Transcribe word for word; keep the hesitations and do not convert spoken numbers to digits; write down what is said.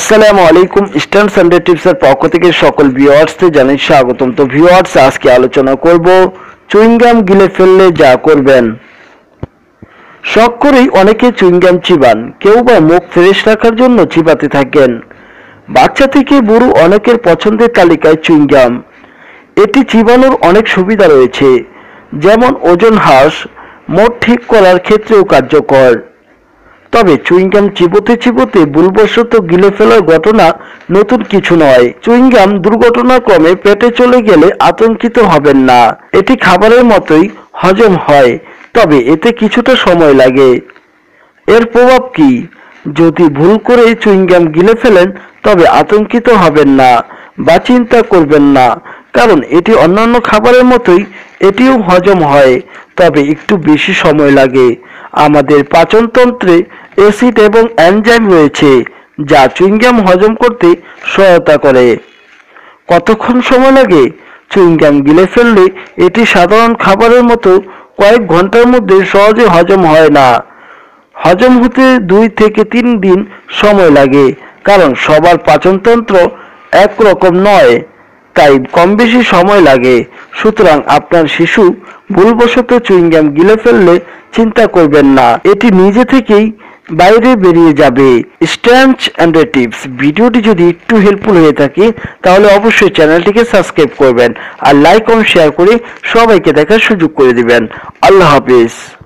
আসসালামু আলাইকুম। Eastern Sunday টিপসের পক্ষ থেকে সকল ভিউয়ার্সকে জানাই স্বাগতম। তো ভিউয়ার্স, আজকে আলোচনা করব চুইংগাম গিলে ফেললে যা করবেন। শখ করেই অনেকে চুইংগাম চিবান, কেউ বা মুখ ফ্রেশ রাখার জন্য চিবাতে থাকেন। বাচ্চা থেকে বুড়ো অনেকের পছন্দের তালিকায় চুইংগাম। এটি চিবানোর অনেক সুবিধা রয়েছে, যেমন ওজন হ্রাস, মোট ঠিক করার ক্ষেত্রেও কার্যকর। তবে চুইংগাম চিবোতে চিবোতে ভুলবশত গিলে ফেলার ঘটনা নতুন কিছু নয়। চুইংগাম দুর্ঘটনাক্রমে পেটে চলে গেলে আতঙ্কিত হবেন না। এটি খাবারের মতোই হজম হয়, তবে এতে কিছুটা সময় লাগে। এর প্রভাব কি? যদি ভুল করে চুইংগাম গিলে ফেলেন তবে আতঙ্কিত হবেন না বা চিন্তা করবেন না, কারণ এটি অন্যান্য খাবারের মতোই এটিও হজম হয়, তবে একটু বেশি সময় লাগে। আমাদের পাচনতন্ত্রে অ্যাসিড এবং এনজাইম রয়েছে, যা চুইংগাম হজম করতে সহায়তা করে। কতক্ষণ সময় লাগে? চুইংগাম গিলে ফেললে এটি সাধারণ খাবারের মতো কয়েক ঘন্টার মধ্যে সহজে হজম হয় না। হজম হতে দুই থেকে তিন দিন সময় লাগে, কারণ সবার পাচনতন্ত্র একরকম নয়, তাই কম বেশি সময় লাগে। সুতরাং আপনার শিশু ভুলবশত চুইংগাম গিলে ফেললে চিন্তা করবেন না, এটি নিজে থেকেই বাইরে বেরিয়ে যাবে। স্ট্যান্ড অ্যান্ড টিপস ভিডিওটি যদি একটু হেল্পফুল হয়ে থাকে তাহলে অবশ্যই চ্যানেলটিকে সাবস্ক্রাইব করবেন আর লাইক এবং শেয়ার করে সবাইকে দেখার সুযোগ করে দিবেন। আল্লাহ হাফেজ।